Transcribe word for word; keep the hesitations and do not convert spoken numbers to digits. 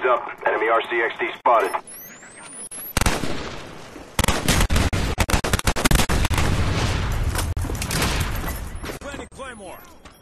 Heads up. Enemy R C X D spotted. Planting Claymore.